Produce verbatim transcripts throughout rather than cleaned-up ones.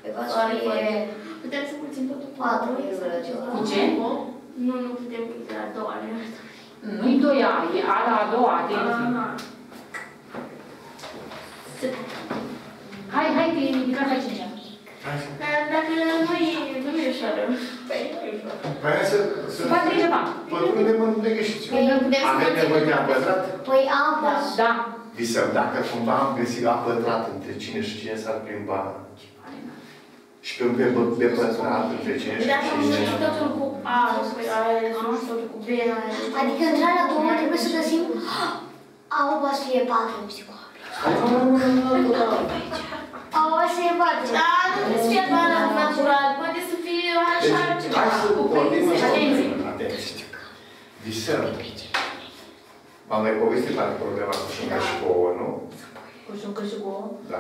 Pe va să fie... Putem să mulțim totul cu patru virgulă doi. Cu ce? Nu, nu putem cu de la doua. Nu-i doi A, e A la a doua, atenție. Hai, hai, că e ridicat la cincea. Dar dacă nu-i, nu-i ușoară. Păi, nu-i ușoară. Păi să... Fac ceva. Pătrundem în negășiți. Avem nevoie de A pătrat? Păi A, da. Visăm, dacă cumva am găsit A pătrat între cine și cine s-ar plimba. Și pe B pătrat între cine și cine. Dacă am găsit totul cu A, păi A e totul cu B. adică între alea două trebuie să găsim A va să fie patru. A va să fie patru. Da, nu trebuie să fie doar natural, poate să fie așa ceva. Hai să vorbim Atenție. atenție. Visăm. M-am mai povestit la problema cu șuncă și cu ouă, nu? Cu șuncă și cu ouă? Da.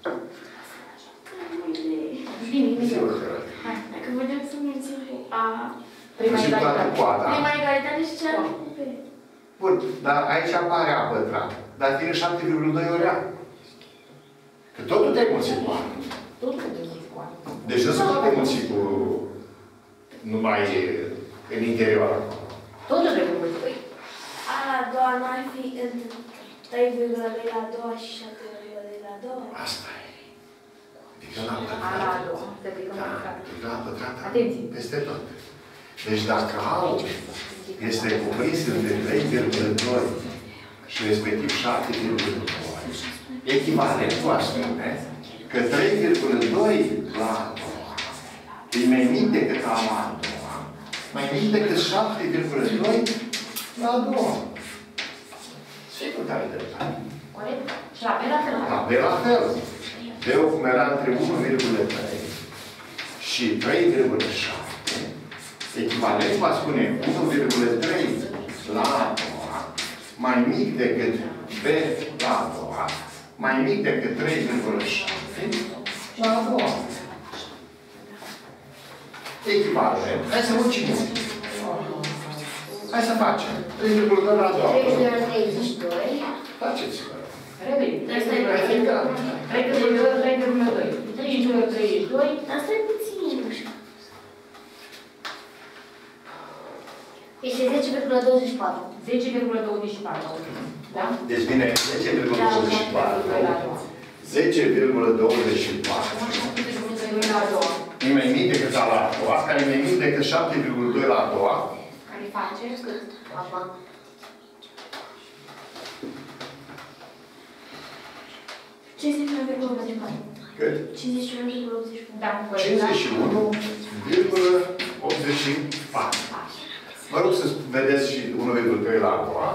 Bine, bine. Hai, dacă vedem să mulțim cu A. Prima egalitate. Prima egalitate și cealaltă cu B. Bun, dar aici apare A pătrat. Dar tine șapte virgulă doi ori A. Că totul te-ai mulțit cu A. Totul te-ai mulțit cu A. Deci nu se poate mulți cu numai în interior. Totul trebuie mulțit. A la a doua n-ar fi între trei virgulă doi la a doua și șapte virgulă doi la a doua. Asta e. Adică la A la pătrat. a doua. Să plicăm Da, la pătrat. adică la pătrat. Atenție. Peste tot. Deci dacă A este cuprins între trei virgulă doi și respectiv șapte virgulă doi, echivalent cu a spune că trei virgulă doi la a doua e mai mic decât A la a doua, mai mic decât șapte virgulă doi la a doua. Sigur că are dreptate. Corect? Și la B la fel. La B la fel. B-ul cum era între unu virgulă trei și trei virgulă șapte, echivalent va spune unu virgulă trei la a doua, mai mic decât B la a doua, mai mic decât trei virgulă șapte la a doua. Echivalent. Hai să mulțim. Hai să facem. trei virgulă doi la a doua. trei virgulă treizeci și doi. Faceți-vă. Repede. Asta e Hai fi gata. trei virgulă doi, trei virgulă doi. treizeci și doi ori treizeci și doi. Asta e puțin. Este zece virgulă douăzeci și patru. zece virgulă douăzeci și patru. Da? Deci vine zece virgulă douăzeci și patru. zece virgulă douăzeci și patru. E mai mic decât A la a doua, care e mai mic decât șapte virgulă doi la a doua. Care face cât? Acum. cincizeci și unu virgulă optzeci și patru. Cât? cincizeci și unu virgulă optzeci și patru. Da, cincizeci și unu virgulă optzeci și patru. Mă rog să vedeți și unu virgulă doi la a doua.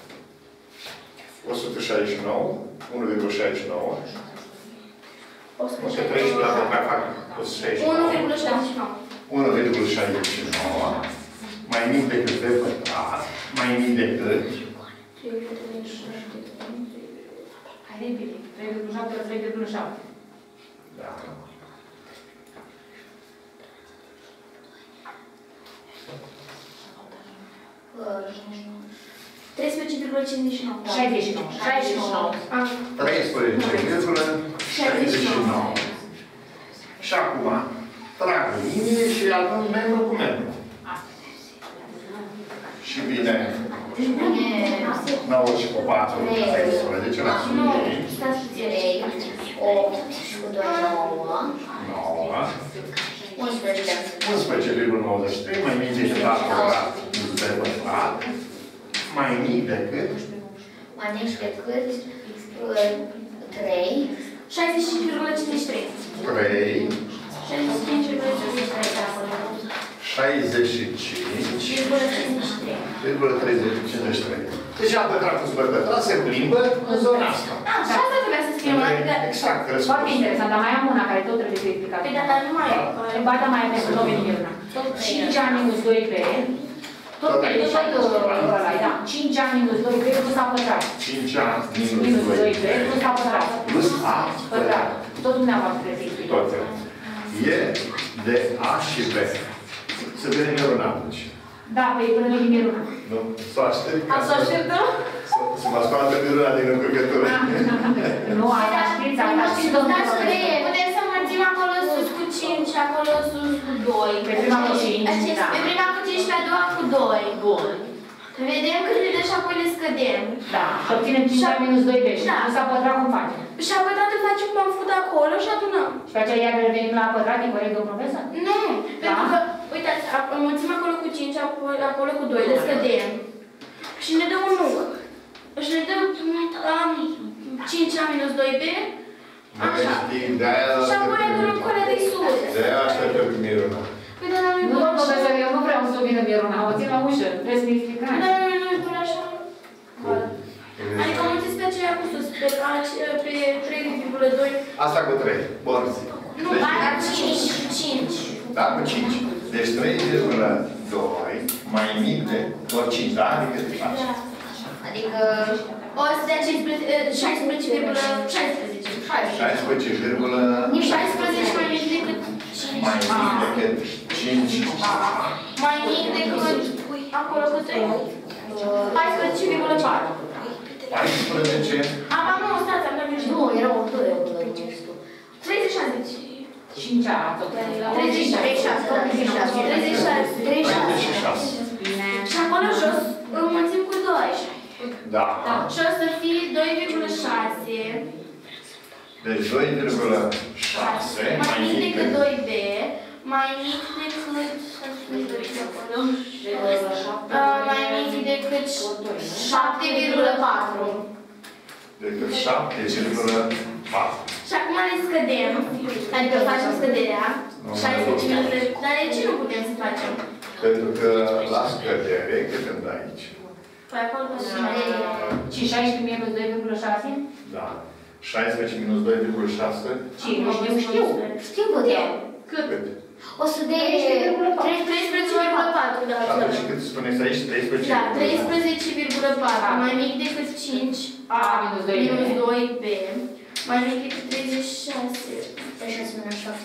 o sută șaizeci și nouă. unu virgulă șaizeci și nouă. o sută treizeci la mai fac o sută șaizeci și nouă. unu virgulă șaizeci și nouă. unu virgulă șaizeci și nouă. Mai mic decât B pătrat. Mai mic decât Hai repede. trei virgulă șapte la trei virgulă șapte. Da. treisprezece virgulă cincizeci și nouă. șaizeci și nouă. șaizeci și nouă. treisprezece virgulă șaizeci și nouă. Și acum, trag linie și adun membru cu membru. Și vine nouă și cu patru, treisprezece la sume. trei, opt și cu doi, nouă. nouă. unsprezece. unsprezece virgulă nouăzeci și trei, mai mic decât A pătrat plus B pătrat. Mai mic decât Mai mic decât trei. șaizeci și cinci virgulă cincizeci și trei. trei. șaizeci și cinci virgulă cincizeci și trei. șaizeci și cinci virgulă cincizeci și trei. Deci A pătrat plus B pătrat se plimbă în zona asta. Ah, și asta trebuia să scriem, adică... Exact, răspuns. Foarte interesant, dar mai am una care tot trebuie să explicat. Păi, dar nu mai e. Ba, da, mai avem, nu veni una. cinci A minus doi B. Tot pe tot ăla, da. cinci A minus doi B plus A pătrat. cinci A Minus doi B plus A pătrat. plus A Pătrat. Tot dumneavoastră trebuie să explicat. Tot. E de A și B. Să vedem eu atunci. Da, păi până vine miruna. Nu? Să aștept. Am să așteptăm? Să mă scoată miruna din încurcătură. Nu, asta știți, asta știți, domnule. Putem să mulțim acolo sus cu doi. Pe prima cu cinci, da. Pe prima cu cinci, pe a doua cu doi. Bun. Vedem cât ne dă și apoi le scădem. Da, și obținem cinci a minus doi b și Da. plus a pătrat cum facem? Și apoi toate facem cum am făcut acolo și adunăm. Și pe aceea iar revenim la pătrat, e corect, domnul profesor? Nu, pentru că, uitați, înmulțim acolo cu cinci, apoi acolo cu doi, le scădem. Și ne dă un număr. Și ne dă um, cinci a minus doi b. Așa. Și apoi adunăm cu alea de sus. De-aia așteptă pe Miruna. Păi, dar nu-i Nu, bun domnul așa. profesor, eu nu vreau să vină Miruna, o țin la ușă, trebuie să ne explicați. Dar nu-i bun așa. Adică mulțiți pe aceea cu sus, pe, pe trei virgulă doi. Asta cu trei. Bun. Nu, aia cinci. cinci. Da, cu cinci. Deci trei virgulă doi mai mic de tot cinci, da? Adică de faci. Adică... O să dea șaisprezece virgulă șaisprezece. șaisprezece virgulă șaisprezece mai mic decât cinci. mai mic decât cinci. Mai mic decât acolo cu trei. paisprezece virgulă patru. paisprezece. Aba, nu, stați, am dat greșit. Nu, era o doi acolo. treizeci și șase. cinci a tot. treizeci și șase. treizeci și șase. treizeci și șase. Și acolo jos înmulțim cu doi. Da. Și o să fie doi virgulă șase. Deci doi virgulă șase Mai mic decât doi b. Mai mic decât... Mai mic decât șapte virgulă patru. Decât șapte virgulă patru. Și acum le scădem. Adică facem scăderea. șaisprezece minute. Dar de ce nu putem să facem? Pentru că la scădere, cât îmi dai aici? Păi acolo și Și șaisprezece minus doi virgulă șase? Da. șaisprezece minus doi virgulă șase. Cine știu, știu. Știu cât e. cât? Cât? O să de... treisprezece virgulă patru, da. Și atunci cât spuneți aici? treisprezece? Da, treisprezece virgulă patru. Mai mic decât cinci a minus doi b. Mai mic decât treizeci și șase. șase minus șapte.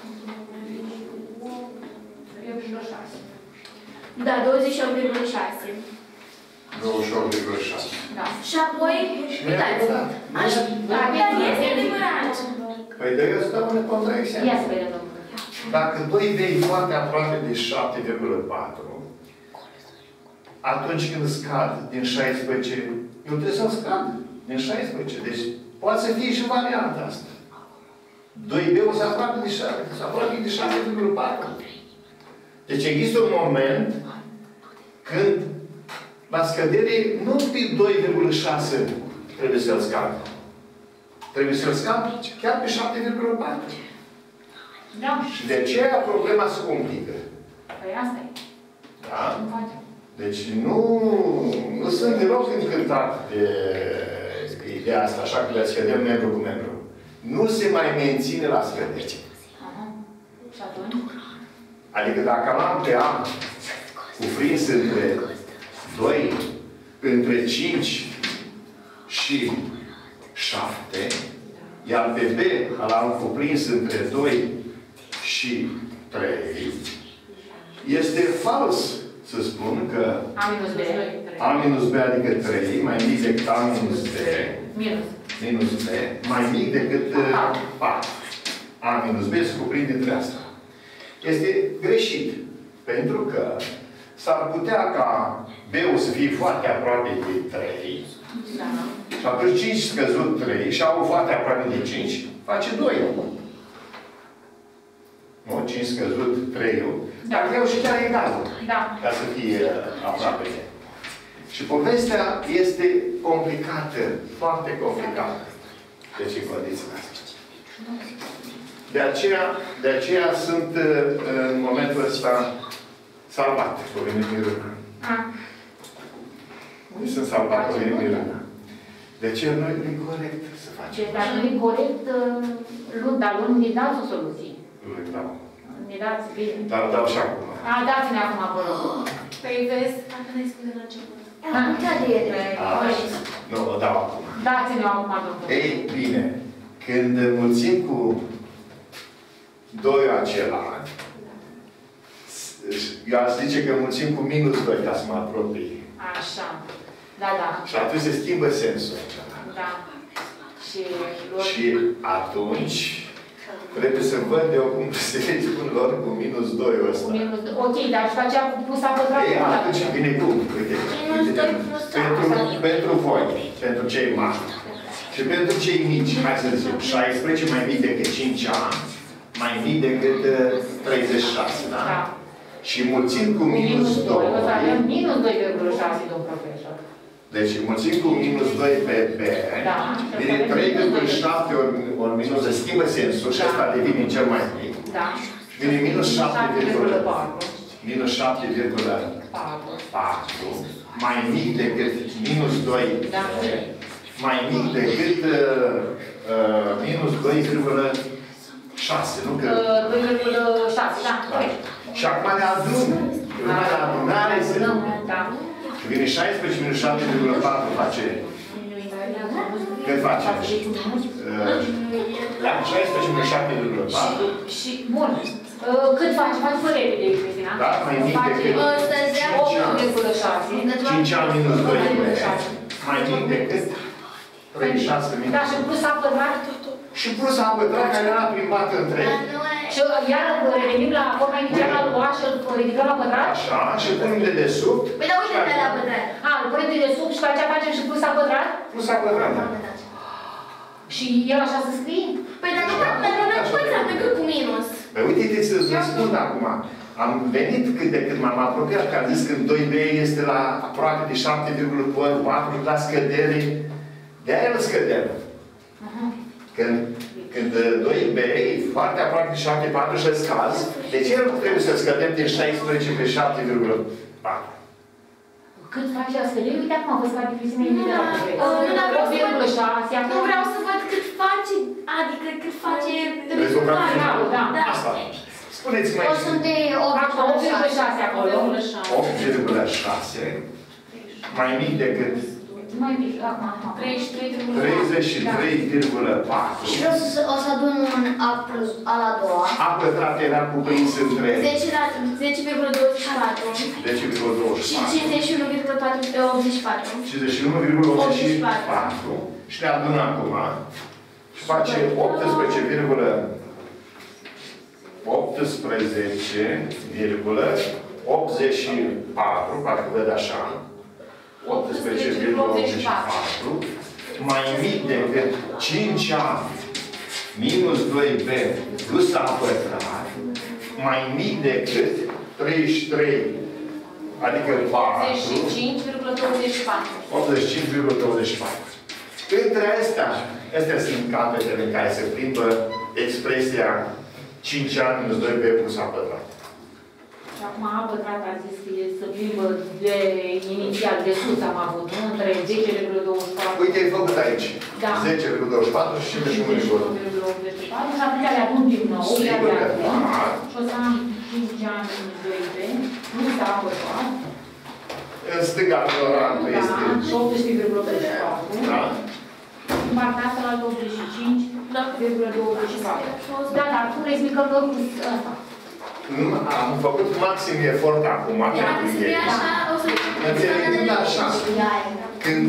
Da, douăzeci și opt virgulă șase. douăzeci și opt virgulă șase. Da. Și apoi, uitați, așa, dar este adevărat. Păi de eu stau în contraexemplu. Ia să vedem, domnule. Dacă doi b e foarte aproape de șapte virgulă patru, atunci când scad din șaisprezece, eu trebuie să-l scad din șaisprezece. Deci poate să fie și varianta asta. doi b o să aproape de șapte, să aproape de șapte virgulă patru. Deci există un moment când la scădere nu pe doi virgulă șase trebuie să-l scad. Trebuie să-l scad chiar pe șapte virgulă patru. Da. Și de aceea problema se complică. Păi asta e. Da? Nu facem. Deci nu, nu sunt deloc încântat de ideea asta, așa că le scădem membru cu membru. Nu se mai menține la scădere. Aha. Și atunci? Adică dacă l-am pe A cuprins între doi, între cinci și șapte, iar pe B l-am cuprins între doi și trei, este fals să spun că A minus B. A minus B adică trei, mai mic decât A minus B, Minus. minus B, mai mic decât patru. A minus B se cuprinde între asta. Este greșit. Pentru că s-ar putea ca B-ul să fie foarte aproape de trei. Da. Și atunci cinci scăzut trei și A-ul foarte aproape de cinci face doi. Nu? cinci scăzut trei. Da. Dar eu și chiar egal. Da. Ca să fie aproape de. Și povestea este complicată. Foarte complicată. Deci în condițiile astea. De aceea, de aceea sunt în momentul ăsta salvat cu venit Miruna. Nu sunt salvat cu venit Miruna. De ce nu e corect să facem? Deci, dacă nu e corect, luni, dar luni ne dați o soluție. Îl dau. Ne dați bine. Dar îl dau și acum. A, dați-ne acum, vă rog. Păi vezi, dacă ne-ai spus de la început. Am uitat de ele. Nu, o dau acum. Dați-ne acum, domnule. Ei, bine. Când mulțim cu doi acela, eu aș zice că mulțim cu minus doi ca să mă apropii. Așa. Da, da. Și atunci se schimbă sensul acela. Da. Și, Și atunci Trebuie să văd eu cum se spun lor cu minus doi ăsta. Ok, dar și facea cu plus a pătrat. Ei, atunci vine cum? Uite, uite, pentru, pentru voi, pentru cei mari și pentru cei mici, hai să zicem, șaisprezece mai mic decât cinci ani, mai mic decât treizeci și șase, da? Da. Și mulțim cu minus doi. O să avem minus doi virgulă șase, domn profesor. Deci mulțim cu minus doi pe B, Da. vine trei virgulă șapte ori, ori minus, se schimbă sensul și asta devine cel mai mic. Da. Vine minus șapte virgulă patru. minus șapte virgulă patru, mai mic decât minus doi, Da. mai mic decât uh, uh, minus doi virgulă șase, nu că... doi virgulă șase, da, corect. Și acum ne adun. Urmea la adunare se... Da. Și vine șaisprezece minus șapte virgulă patru face... Cât face? Uh, da, șaisprezece minus șapte virgulă patru. Și, bun. Uh, cât face? Face fără repede, Cristina. Da, mai mic decât... opt virgulă șase. cinci ani minus doi, mai mic decât treizeci și șase minus. Da, și plus a pătrat. Și plus a pătrat care era plimbat între. Și iar revenim la forma inițială al A și îl ridicăm la pătrat? Așa, și punem de desubt. Păi da, uite pe la pătrat. A, îl punem de desubt și pe aceea facem și plus a pătrat? Plus a pătrat, da. Și el așa se scrie? Păi dar nu mai pătrat decât cu minus. Păi uite, să-ți răspund acum. Am venit cât de cât m-am apropiat, că am zis că doi B este la aproape de șapte virgulă patru la scădere. De-aia el scădere. Când, când doi B e foarte aproape de șapte virgulă patru și scazi, de ce el trebuie să scădem din șaisprezece pe șapte virgulă patru? Cât face la scădere? Uite acum, vă scade Cristina imediat. Nu vreau să văd cât face, adică cât face rezultatul. Da, da. Asta. Spuneți mai O sunt de opt virgulă șase acolo. opt virgulă șase mai mic decât Mai mic, acum, acum. treizeci și trei virgulă patru. treizeci și trei virgulă patru. Și vreau să o să adun un A plus A la a doua. A pătrat era cuprins între zece virgulă douăzeci și patru. zece virgulă douăzeci și Și patru cincizeci și unu virgulă optzeci și patru. cincizeci și unu virgulă optzeci și patru și le adun acum și face optsprezece virgulă optsprezece virgulă optzeci și patru, parcă văd așa, optsprezece virgulă optzeci și patru, mai mic decât cinci A minus doi B plus A pătrat, mai mic decât treizeci și trei, adică optzeci și cinci virgulă douăzeci și patru. optzeci și cinci virgulă douăzeci și patru. Între astea, astea sunt capetele în care se plimbă expresia cinci ani minus doi B plus A pătrat. Și acum A pătrat a zis că e să plimbă de inițial de sus am avut, nu? Între zece virgulă douăzeci și patru. Uite, e făcut aici. Da. zece virgulă douăzeci și patru și cincizeci și unu virgulă optzeci și patru. Și atunci le adun din nou. Sigur că da. Și o să am cinci ani minus doi B, plus A pătrat. În stânga ignorantul Da, este... și optsprezece virgulă optzeci și patru. Da? În partea asta la douăzeci și cinci virgulă douăzeci și patru. Da, dar cum le explicăm că cu ăsta? Am făcut maxim efort acum. Dacă scrie așa, o să... Înțelegând așa. Când...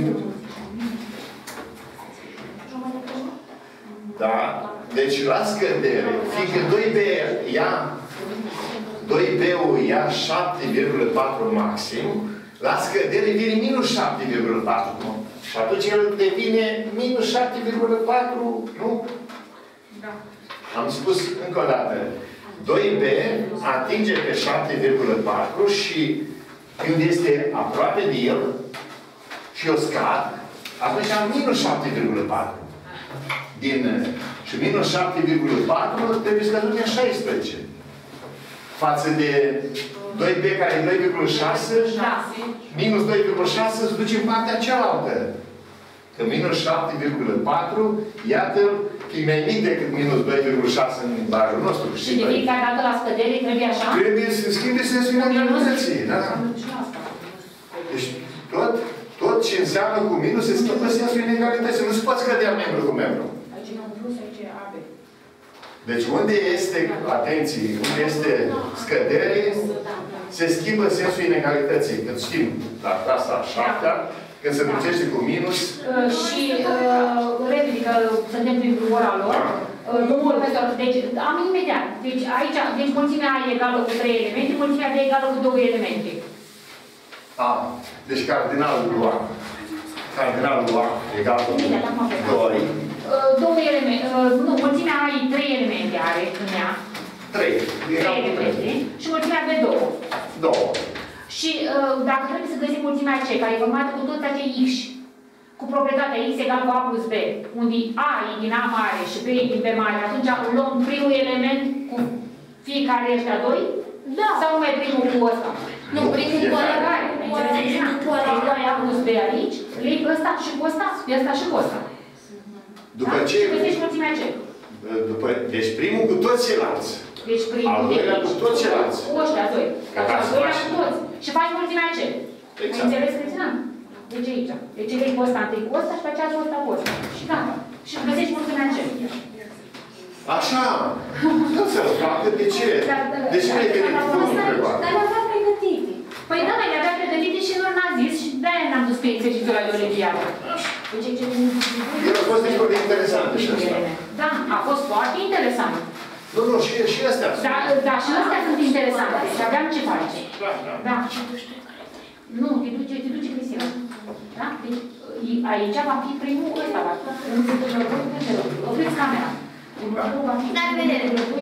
Da? Deci la scădere, fiindcă doi B ia doi B-ul ia șapte virgulă patru maxim, la scădere vine minus șapte virgulă patru. Și atunci el devine minus șapte virgulă patru, nu? Da. Am spus încă o dată. doi B atinge pe șapte virgulă patru și când este aproape de el și eu scad, atunci am minus șapte virgulă patru. Din, și minus șapte virgulă patru trebuie să ajungem șaisprezece. Față de doi B care e doi virgulă șase, minus doi virgulă șase se duce în partea cealaltă. Că minus șapte virgulă patru, iată-l, că e mai mic decât minus doi virgulă șase în barul nostru. Și de fiecare dată la scădere trebuie așa? Trebuie să schimbe sensul inegalității, da? Deci tot, tot ce înseamnă cu minus se schimbă sensul inegalității. Nu se poate scădea membru cu membru. Aici e un plus, aici e A B. Deci unde este, atenție, unde este scădere, se schimbă sensul inegalității. Când schimb la clasa șaptea, când se mulțește cu minus. Uh, și uh, repede, că suntem prin ora lor, Domnul profesor, deci am imediat. Deci aici, deci mulțimea A e egală cu trei elemente, mulțimea B e egală cu două elemente. A. Deci cardinalul lui A. Cardinalul lui A egal cu doi. Două elemente, nu, mulțimea A e trei elemente are în ea. trei. trei elemente. Și mulțimea B două. două. Și dacă trebuie să găsim mulțimea C, care e formată cu toți acei X, cu proprietatea X egal cu A plus B, unde A e din A mare și B e din B mare, atunci luăm primul element cu fiecare ăștia doi? Da. Sau numai primul cu ăsta? Nu, primul cu ăla care? Primul cu ăla. Deci doi A plus B aici, lei pe ăsta și cu ăsta, pe ăsta și cu ăsta. După ce... Și găsești mulțimea C. După, deci primul cu toți ceilalți. Deci primul al doilea cu toți ceilalți. Cu ăștia doi. Al doilea cu toți. Și faci mulțimea C. Exact. Ai înțeles, Cristina? Deci aici. Deci lei pe ăsta întâi cu ăsta și pe aceea cu ăsta cu ăsta. Și gata. Și găsești mulțimea C. Așa. Nu înțeleg, frate, de ce? De ce mi-ai venit cu întrebare? Dar le-am dat pregătite. Păi da, mai le-avea pregătite și nu n-a zis și de-aia n-am dus pe exercițiul ăla de olimpiadă. El a fost destul de interesant și asta. Da, a fost foarte interesant. Nu, nu, și, și astea. Da, da, și astea sunt interesante. Și aveam ce face. Da, da. Da. Nu, te duce, te duce Cristina. Da? Deci, aici va fi primul ăsta, va fi. Opriți camera. Următorul va fi. La revedere!